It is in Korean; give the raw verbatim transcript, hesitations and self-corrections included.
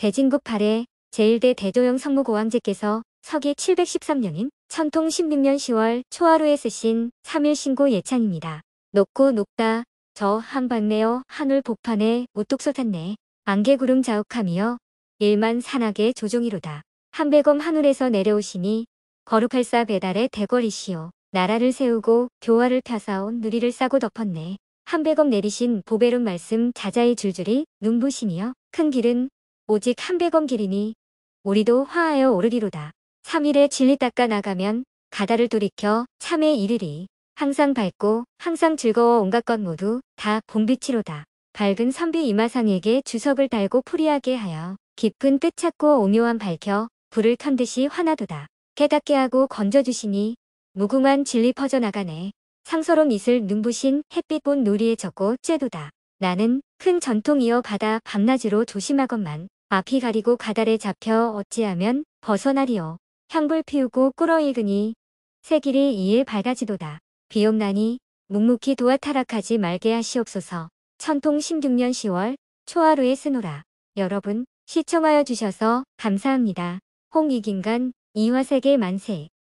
대진국 팔회 제일대 대조영 성무고왕제께서 서기 칠백십삼 년인 천통십육 년 시월 초하루에 쓰신 삼일신고 예찬입니다. 높고 높다 저 한반내어 하늘 복판에 우뚝 솟았네. 안개구름 자욱하며 일만 산악의 조종이로다. 한배검 하늘에서 내려오시니 거룩할사 배달의 대궐이시오. 나라를 세우고 교화를 펴사온 누리를 싸고 덮었네. 한배검 내리신 보배룬 말씀 자자히 줄줄이 눈부시며 큰 길은 오직 한배검 길이니 우리도 화하여 오르리로다. 삼 일에 진리 닦아 나가면 가다를 돌이켜 참에 이르리. 항상 밝고 항상 즐거워 온갖 것 모두 다 봄빛이로다. 밝은 선비 이마상에게 주석을 달고 풀이하게 하여 깊은 뜻 찾고 오묘한 밝혀 불을 켠 듯이 화나도다. 깨닫게 하고 건져주시니 무궁한 진리 퍼져나가네. 상서로운 이슬 눈부신 햇빛 본 누리에 젖고 쬐도다. 나는 큰 전통 이어받아 밤낮으로 조심하건만 앞이 가리고 가달에 잡혀 어찌하면 벗어나리요. 향불 피우고 꿇어 익으니 새길이 이에 밝아지도다. 비옵나니 묵묵히 도와 타락하지 말게 하시옵소서. 천통십육 년 시월 초하루에 쓰노라. 여러분 시청하여 주셔서 감사합니다. 홍익인간 이화세계 만세.